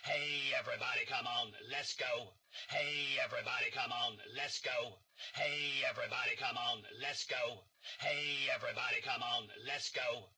Hey everybody come on, let's go. Hey everybody come on, let's go. Hey everybody come on, let's go. Hey everybody come on, let's go.